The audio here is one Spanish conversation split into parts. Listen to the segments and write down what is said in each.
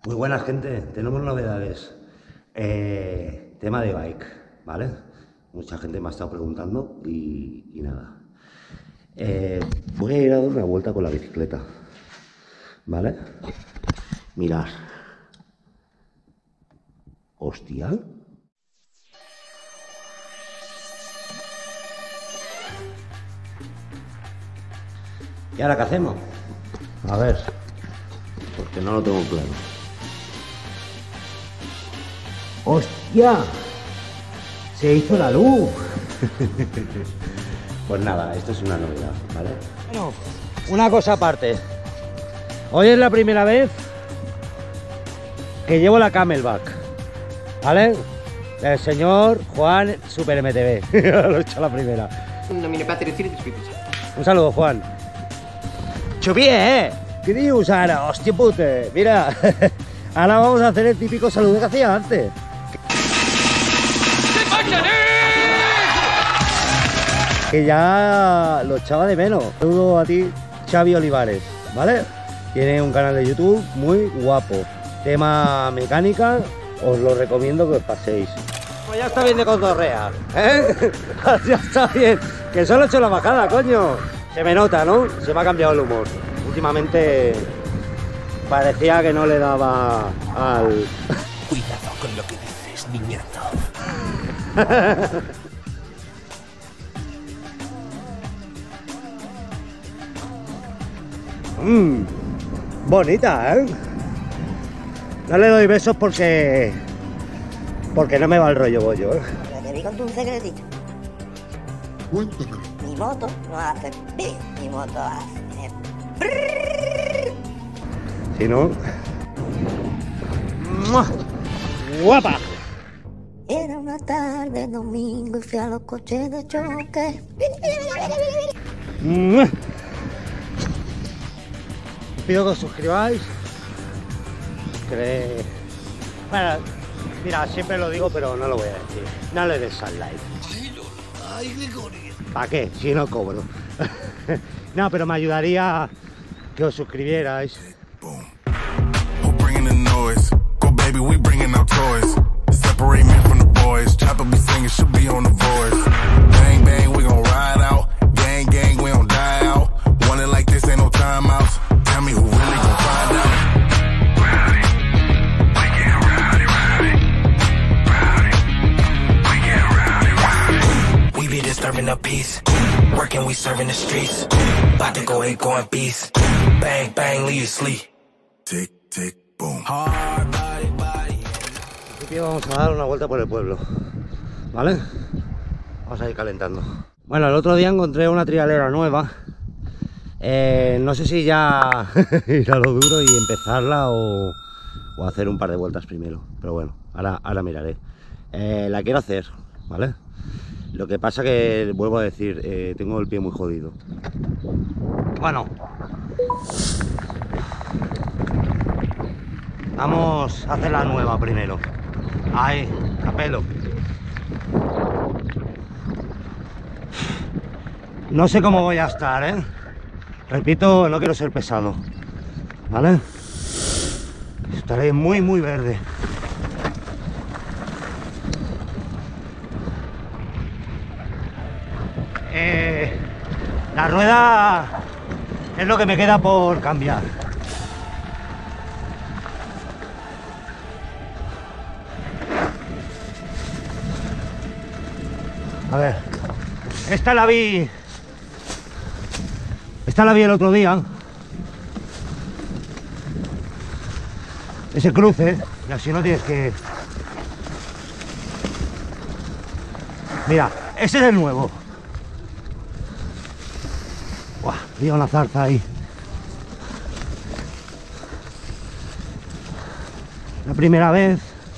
Muy buenas, gente. Tenemos novedades. Tema de bike, ¿vale? Mucha gente me ha estado preguntando y nada. Voy a ir a dar una vuelta con la bicicleta, ¿vale? Mirad. Hostia. ¿Y ahora qué hacemos? A ver, porque no lo tengo claro. ¡Hostia! Se hizo la luz. Pues nada, esto es una novedad, ¿vale? Bueno, una cosa aparte. Hoy es la primera vez que llevo la Camelback, ¿vale? El señor Juan Super MTV. Lo he hecho la primera. Un saludo, Juan. ¡Chupie, ¿Qué dios, Ara? ¡Hostia pute! Mira, ahora vamos a hacer el típico saludo que hacía antes. Que ya lo echaba de menos. Saludo a ti, Xavi Olivares, ¿vale? Tiene un canal de YouTube muy guapo. Tema mecánica, os lo recomiendo que os paséis. Pues ya está bien de cotorrea, ¿eh? Ya está bien. Que solo he hecho la bajada, coño. Se me nota, ¿no? Se me ha cambiado el humor. Últimamente parecía que no le daba al... Cuidado con lo que dices, niñato. Bonita, ¿eh? No le doy besos porque no me va el rollo bollo, ¿eh? Pero te digo un secretito. Cuéntame. Mi moto no hace pi, mi moto hace Si no... ¡Mua! ¡Guapa! Era una tarde domingo y fui a los coches de choque. ¡Mua! Os pido que os suscribáis. Bueno, mira, siempre lo digo, pero no lo voy a decir. No le des al like. Ay, Gregorio. ¿Para qué? Si no cobro. No, pero me ayudaría que os suscribierais. Boom. Who bringing the noise? Go baby, we bringing our toys. Separate me from the boys. Chopper be singing, should be on the voice. Bang bang, we gon' ride out. Gang gang, we gon' die out. Want it like this, ain't no timeouts. Tell me who really gon' find out. Rowdy, we get rowdy, rowdy, rowdy, we get rowdy, rowdy. We be disturbing the peace. Working, we serving the streets. About to go, going beast. Bang, bang, leave you sleep. Tick, tick, boom. Hard body, body. En principio vamos a dar una vuelta por el pueblo, ¿vale? Vamos a ir calentando. Bueno, el otro día encontré una trialera nueva. No sé si ya ir a lo duro y empezarla o hacer un par de vueltas primero. Pero bueno, ahora miraré. La quiero hacer, ¿vale? Lo que pasa que, vuelvo a decir, tengo el pie muy jodido. Bueno. Vamos a hacer la nueva primero. Ahí, a pelo. No sé cómo voy a estar, ¿eh? Repito, no quiero ser pesado, ¿vale? Estaré muy verde. La rueda es lo que me queda por cambiar. A ver, esta la vi el otro día. Ese cruce, y así no tienes que... Mira, ese es el nuevo. Buah, había una zarza ahí. La primera vez.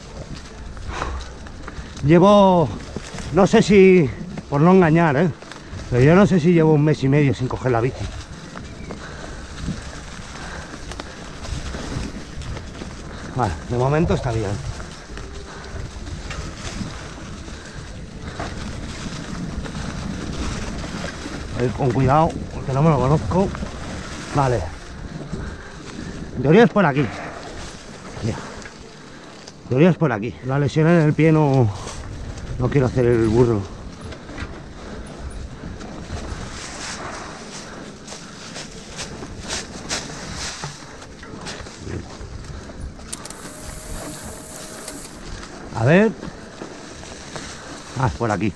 Llevo... No sé si... Por no engañar, ¿eh? Pero yo no sé si llevo un mes y medio sin coger la bici. Vale, de momento está bien. A ir con cuidado, porque no me lo conozco. Vale. En teoría es por aquí. Ya. Teoría es por aquí. La lesión en el pie no quiero hacer el burro. A ver. Ah, es por aquí.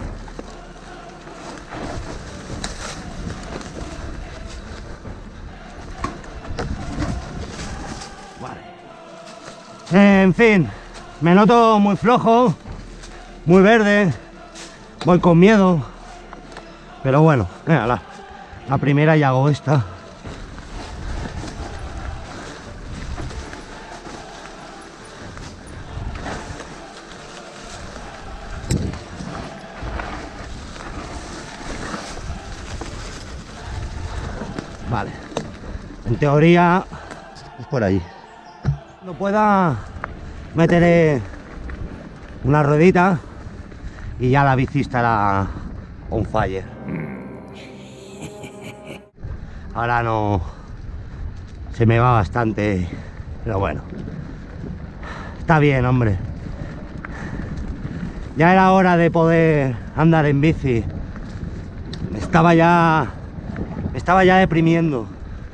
Vale. En fin, me noto muy flojo, muy verde, voy con miedo. Pero bueno, mira, la primera ya hago esta. Vale, en teoría es por allí. Cuando pueda meteré una ruedita y ya la bici estará on fire. Ahora no, se me va bastante, pero bueno, está bien, hombre. Ya era hora de poder andar en bici. Me estaba ya deprimiendo.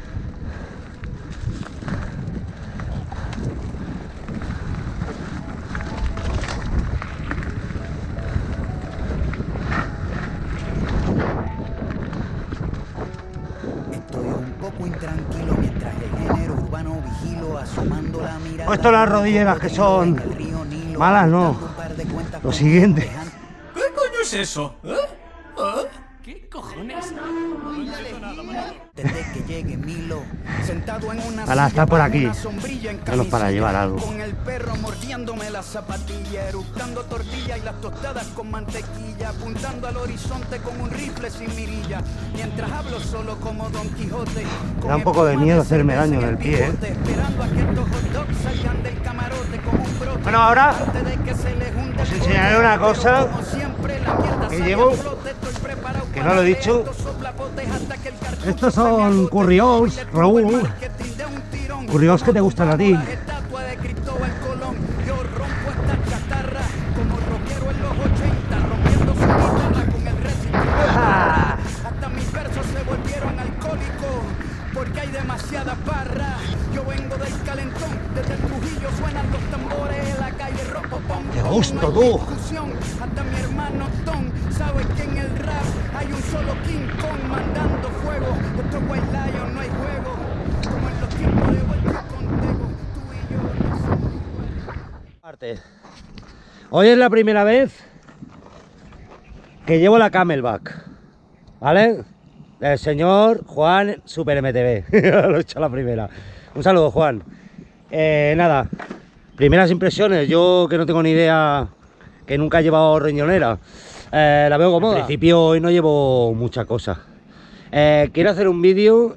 Estoy un poco intranquilo mientras el género urbano vigilo asomando la mirada. Puesto las rodilleras que son malas, no. Lo siguiente. ¿Qué coño es eso? ¿Qué cojones? Desde que llegue Milo, sentado en una Para estar por aquí, sombrilla menos para llevar algo. con el perro mordiéndome la zapatilla, eructando tortilla y las tostadas con mantequilla, apuntando al horizonte con un rifle sin mirilla, mientras hablo solo como Don Quijote. Me da un poco de miedo hacerme daño en el pie, ¿eh? Esperando a que estos hot dogs salgan del camarote como un brote. Bueno, ahora Antes de que se les hunde os el enseñaré bote, una cosa como siempre, la mierda que sale llevo, a flote, estoy preparado que para no lo he dicho. estos soplapotes hasta que el cartucho Estos se me son agote. curriols, Raúl. Curiosos que te gustan a ti. Estatua de Cristóbal Colón. Yo rompo esta chatarra como rockero en los 80, rompiendo su guitarra con el Ah. hasta mis versos se volvieron alcohólicos porque hay demasiada parra. Yo vengo del calentón, desde el Trujillo suenan los tambores en la calle rompo pom. ¡Qué gusto, No hay tú! discusión, hasta mi hermano Tom sabe que en el rap hay un solo King Kong mandando fuego. Esto es White Lion, no hay juego. Como en los tiempos de vuelta contigo, tú y yo no somos iguales. Hoy es la primera vez que llevo la Camelback, ¿vale? El señor Juan Super MTV. Lo he hecho a la primera. Un saludo, Juan. Nada, primeras impresiones. Yo que no tengo ni idea, que nunca he llevado riñonera, la veo cómoda. Al principio hoy no llevo mucha cosa. Quiero hacer un vídeo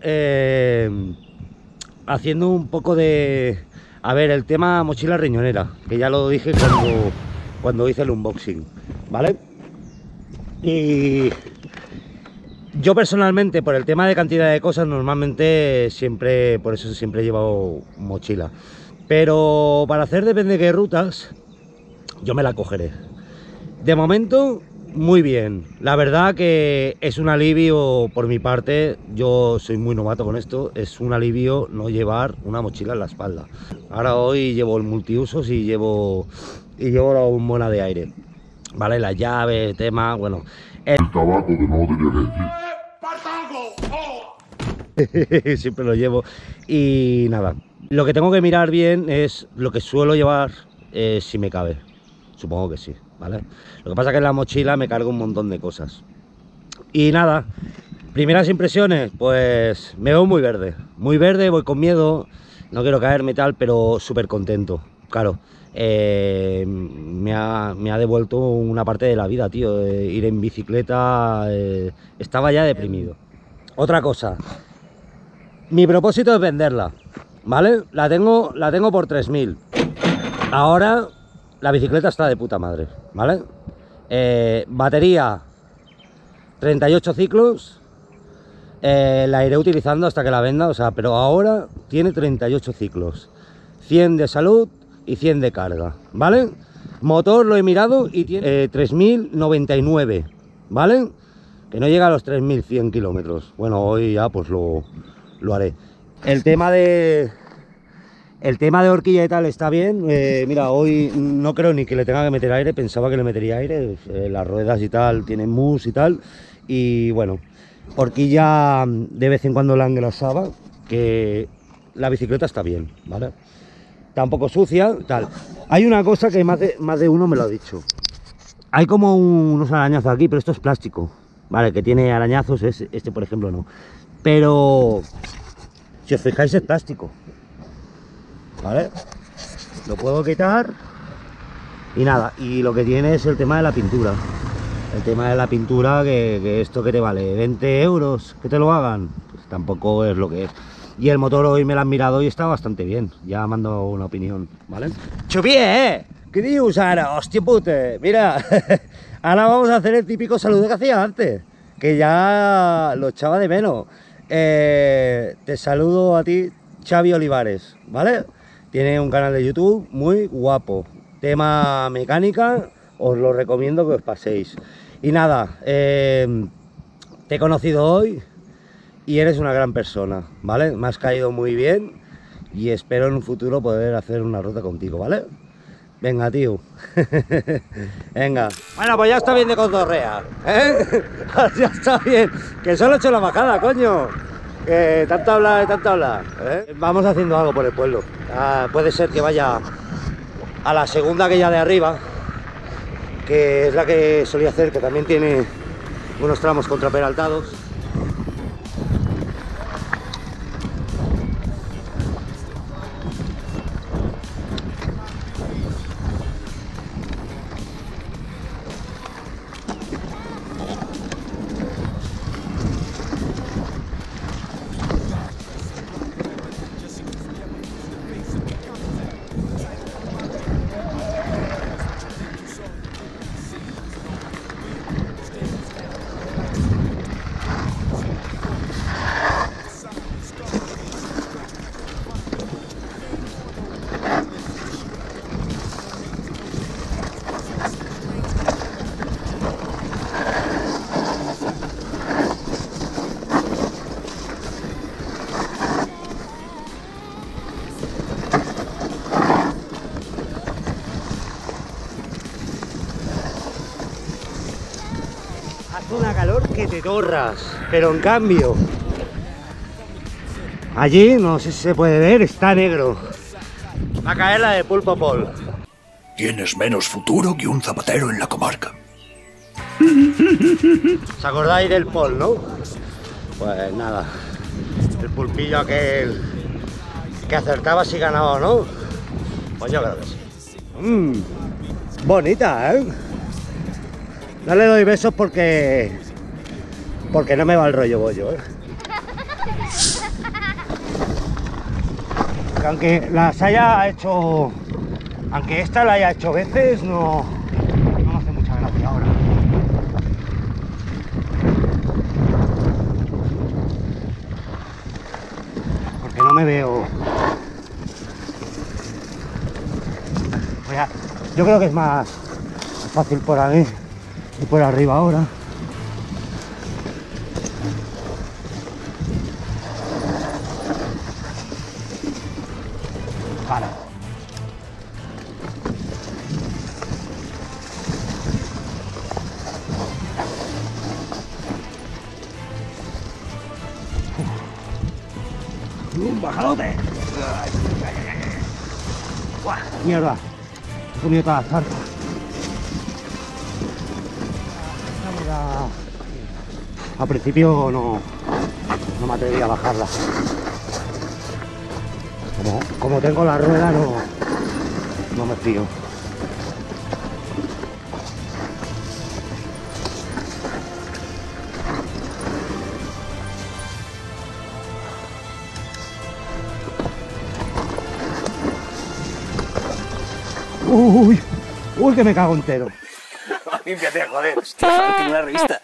haciendo un poco de... A ver, el tema mochila riñonera, que ya lo dije cuando hice el unboxing, ¿vale? Y yo personalmente, por el tema de cantidad de cosas, normalmente siempre, por eso siempre he llevado mochila. Pero para hacer depende de qué rutas, yo me la cogeré. De momento, muy bien. La verdad que es un alivio por mi parte. Yo soy muy novato con esto. Es un alivio no llevar una mochila en la espalda. Ahora hoy llevo el multiusos y llevo la bombona de aire. Vale, la llave, tema, bueno. El tabaco que no tenía que decir. Siempre lo llevo. Y nada, lo que tengo que mirar bien es lo que suelo llevar, si me cabe. Supongo que sí, ¿vale? Lo que pasa es que en la mochila me cargo un montón de cosas. Y nada, primeras impresiones, pues me veo muy verde, voy con miedo, no quiero caerme y tal, pero súper contento. Claro, me ha devuelto una parte de la vida, tío. Ir en bicicleta, estaba ya deprimido. Otra cosa, mi propósito es venderla, ¿vale? La tengo por 3.000. Ahora la bicicleta está de puta madre, ¿vale? Batería 38 ciclos, la iré utilizando hasta que la venda, o sea, pero ahora tiene 38 ciclos, 100 de salud, y 100 de carga, ¿vale? Motor lo he mirado y tiene 3099, ¿vale? Que no llega a los 3100 kilómetros. Bueno, hoy ya pues lo haré. El tema de horquilla y tal está bien. Mira, hoy no creo ni que le tenga que meter aire, pensaba que le metería aire. Las ruedas y tal tienen mousse y tal. Y bueno, horquilla de vez en cuando la engrasaba, que la bicicleta está bien, ¿vale? Tampoco sucia, tal. Hay una cosa que más de uno me lo ha dicho. Hay como unos arañazos aquí, pero esto es plástico, ¿vale? Que tiene arañazos, este por ejemplo no. Pero si os fijáis es plástico, ¿vale? Lo puedo quitar y nada. Y lo que tiene es el tema de la pintura. El tema de la pintura, que esto que te vale 20 euros, que te lo hagan, pues tampoco es lo que es. Y el motor hoy me lo han mirado y está bastante bien. Ya mando una opinión, ¿vale? ¡Chupié! ¿Qué dios ahora? ¡Hostia puta! Mira, ahora vamos a hacer el típico saludo que hacía antes, que ya lo echaba de menos. Te saludo a ti, Xavi Olivares, ¿vale? Tiene un canal de YouTube muy guapo. Tema mecánica, os lo recomiendo que os paséis. Y nada, te he conocido hoy y eres una gran persona, ¿vale? Me has caído muy bien y espero en un futuro poder hacer una ruta contigo, ¿vale? Venga, tío. Venga. Bueno, pues ya está bien de cotorrea, ¿eh? Ya está bien. Que solo he hecho la bajada, coño. Tanto hablar, ¿eh? Vamos haciendo algo por el pueblo. Puede ser que vaya a la segunda que ya de arriba, que es la que solía hacer, que también tiene unos tramos contraperaltados. Hace una calor que te torras, pero en cambio allí, no sé si se puede ver, está negro. Va a caer la de Pulpo Pol. Tienes menos futuro que un zapatero en la comarca. ¿Os acordáis del Pol, no? Pues nada, el pulpillo aquel que acertaba si ganaba, ¿no? Pues yo creo que sí. Bonita, ¿eh? No le doy besos porque no me va el rollo bollo, ¿eh? Aunque las haya hecho, aunque esta la haya hecho veces, no me hace mucha gracia ahora. Porque no me veo. Yo creo que es más fácil por ahí y por arriba ahora. Vale. Un bajadote. ¡Buah! Mierda. He comido toda la zarpa. Al principio no me atreví a bajarla. Como tengo la rueda no me fío. Uy, que me cago entero. Límpiate, joder. Hostia, tengo una revista.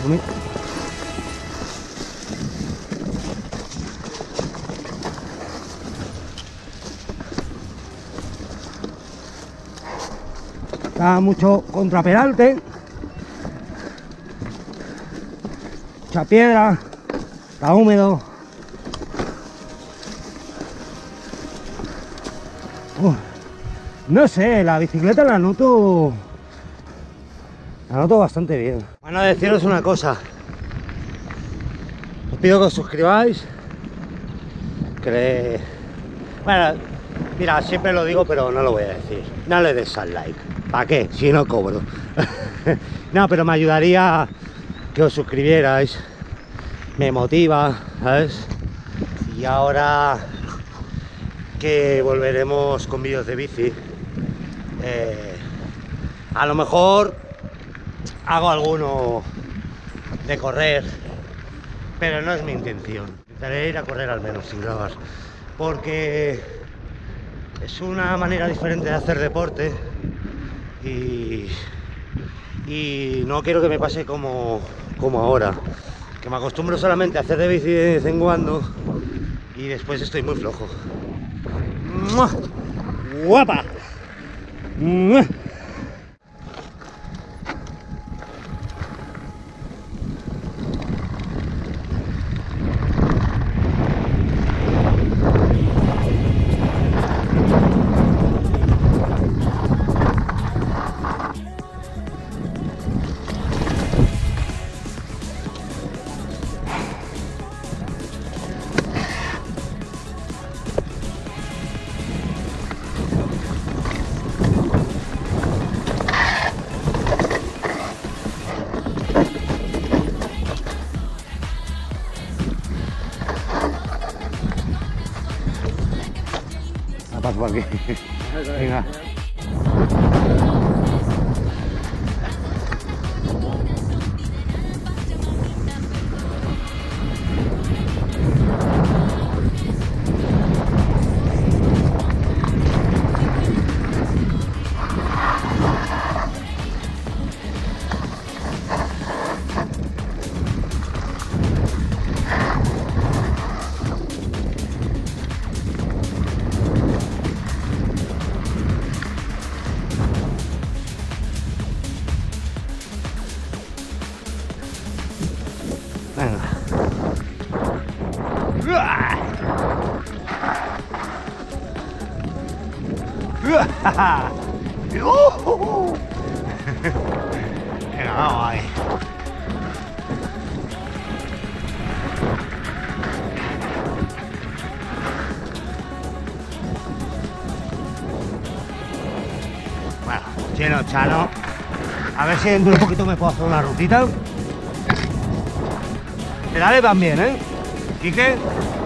Está mucho contraperalte, mucha piedra, está húmedo. No sé, la bicicleta la noto bastante bien. Bueno, deciros una cosa, os pido que os suscribáis, bueno, mira, siempre lo digo pero no lo voy a decir, no le des al like, ¿para qué? Si no cobro. No, pero me ayudaría que os suscribierais, me motiva, ¿sabes? Y ahora que volveremos con vídeos de bici, a lo mejor hago alguno de correr, pero no es mi intención. Intentaré ir a correr al menos sin grabar, porque es una manera diferente de hacer deporte y no quiero que me pase como ahora, que me acostumbro solamente a hacer de bici de vez en cuando y después estoy muy flojo. ¡Mua! ¡Guapa! ¡Mua! Paso por aquí. Venga. Venga, vamos ahí. Bueno, chino, chano. A ver si dentro de un poquito me puedo hacer una rutita. Pedales van bien, ¿eh? Quique.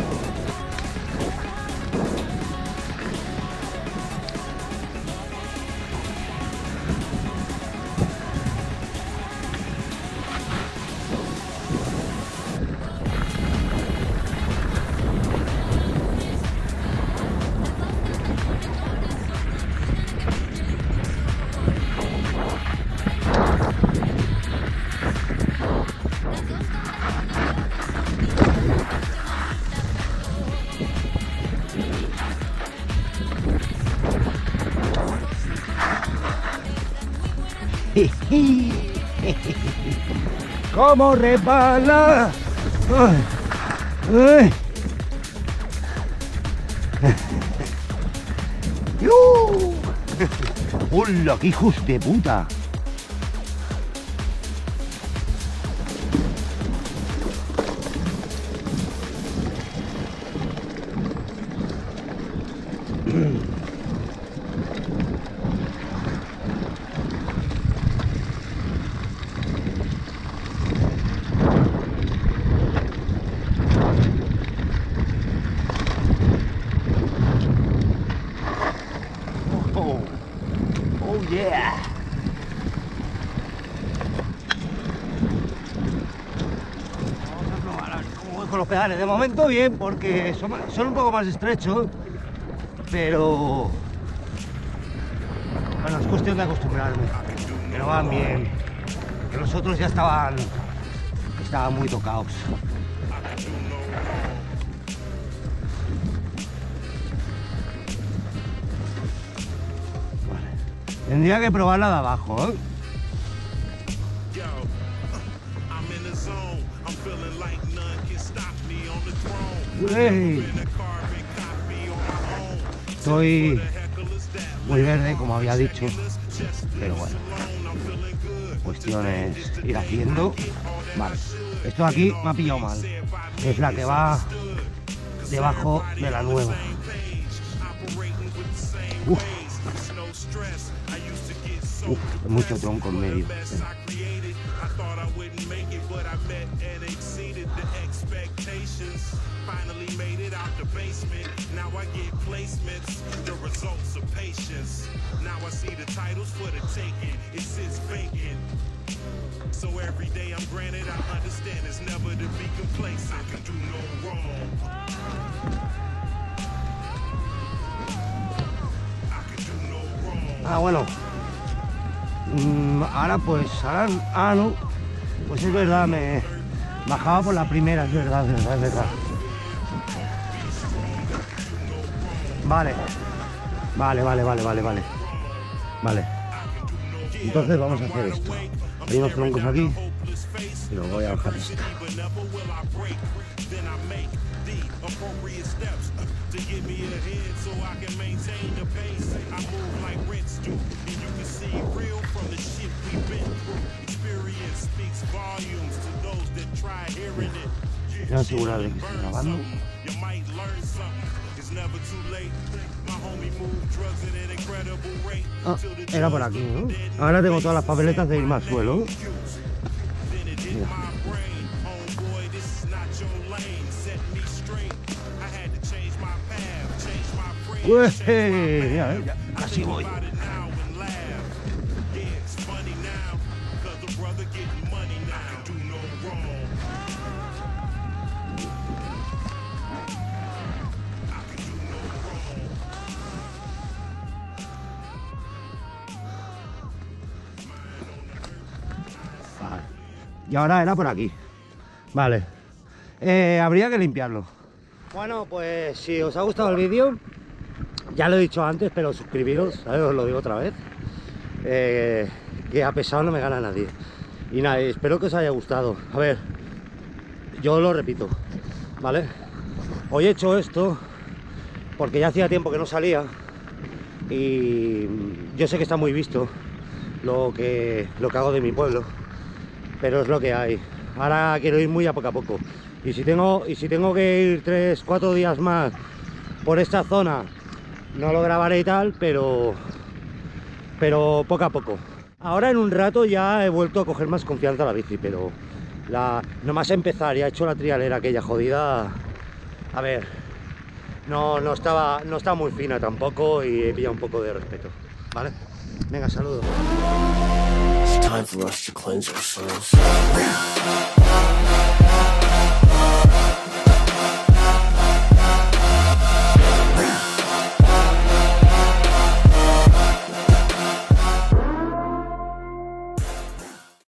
¡Cómo resbala! ¡Ay! ¡Ay! ¡Hola, qué hijos de puta! Yeah. Vamos a probar a ver cómo voy con los pedales. De momento bien, porque son un poco más estrechos, pero bueno, es cuestión de acostumbrarme. Que no van bien, que los otros ya estaban estaban muy tocados. Vale. Tendría que probar la de abajo, ¿eh? Uy. Estoy muy verde, como había dicho, pero bueno, cuestión es ir haciendo. Vale, esto de aquí me ha pillado mal, es la que va debajo de la nueva. Mucho tronco en medio. Finally made it out the basement. Now I get placements, the results of patience. Now I see the titles for the taking. It sits vacant. So every day I'm granted, I understand it's never to be complacent. I can do no wrong. I can do no wrong. Ah, bueno. Ahora pues, ahora no. Pues es verdad, me bajaba por la primera, es verdad. Vale. Entonces vamos a hacer esto. Hay unos troncos aquí y los voy a bajar esto. Voy a asegurar de que estoy grabando. Ah, era por aquí, ¿no? Ahora tengo todas las papeletas de irme al suelo. Mira. Mira, ya, así voy. Y ahora era por aquí. Vale. Habría que limpiarlo. Bueno, pues si os ha gustado el vídeo, ya lo he dicho antes, pero suscribiros, ¿sabes? Os lo digo otra vez. Que a pesar no me gana nadie. Y nada, espero que os haya gustado. A ver, yo lo repito, ¿vale? Hoy he hecho esto porque ya hacía tiempo que no salía. Y yo sé que está muy visto lo que hago de mi pueblo, pero es lo que hay. Ahora quiero ir muy a poco. Y si tengo que ir 3-4 días más por esta zona, no lo grabaré y tal, pero poco a poco. Ahora en un rato ya he vuelto a coger más confianza a la bici, pero nomás empezar, ya he hecho la trialera aquella jodida. A ver, no está muy fina tampoco y he pillado un poco de respeto, ¿vale? Venga, saludos. It's time for us to cleanse our souls.